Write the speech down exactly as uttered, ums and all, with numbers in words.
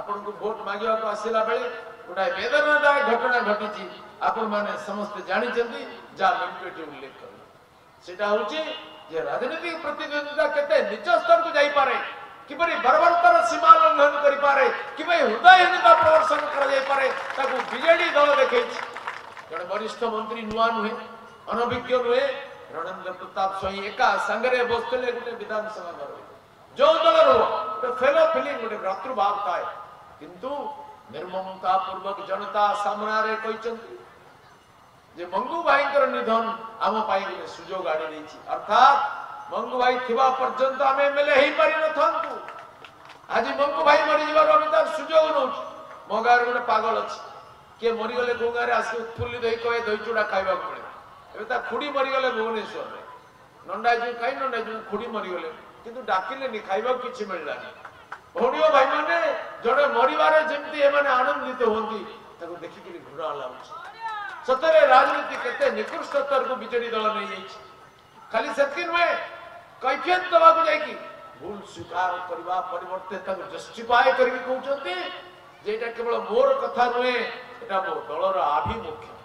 आपण को वोट मांगिया को आसिला बेले गोटा वेदनादायक घटना घटी आपण माने समस्त जानी चंदी जा मिनिट उल्लेख कर सेटा होची जे राजनीतिक प्रतिद्वंदिता केते निच स्तर को जाई पारे किपरि बर्बरतार सीमा लंघन करि पारे किपरि हृदयहीनता प्रदर्शन करा जाई पारे ताकू बीजेडी दल देखै जड़े वरिष्ठ मंत्री नुआ नुहे अनभिज्ञ नुहे रणेंद्र प्रताप स्वाई एका संगरे बसले गोटे विधानसभा घर जो दल रो फेलो फिलिंग गोटे भ्रातृभाव थाए किंतु निर्ममता पूर्वक जनता सामने कहते जे मंगू भाई निधन आम पाई गोटे सुजोग आनी देछि अर्थात मंगू भाई थिबा पर्यंत आम एमएलए ही पारि न थांतु आज मंगू भाई मरि जिबार आम तार सुजोग नौ मो गार गोटे पागल अछि के मरीगले गो गारे आस उत्फुल्लित होई कहे दही चूड़ा खाइबा पड़े एबे ता खुड़ी मरीगले भुवनेश्वर रे नंडा जो कहीं नंडा जो खुड़ी मरीगले किंतु डाकिले नि खाइबा किछि मिललानी भौणियो भाई माने जड़े मरीबारे जेमती ए माने आनंदित होंती ताको देखि कि घुरा लाउछ सतरे राजनीति केते निकृष्ट स्तर को बीजेडी दल नै जाइछि खाली सेतिन में कैफियत दबा को जाई कि भूल स्वीकार करबा परिवर्ते ताको जस्टिफाई करके कहउछंती जेटा केवल मोर कथा नुहे एटा मोर दलर आभिमुख्य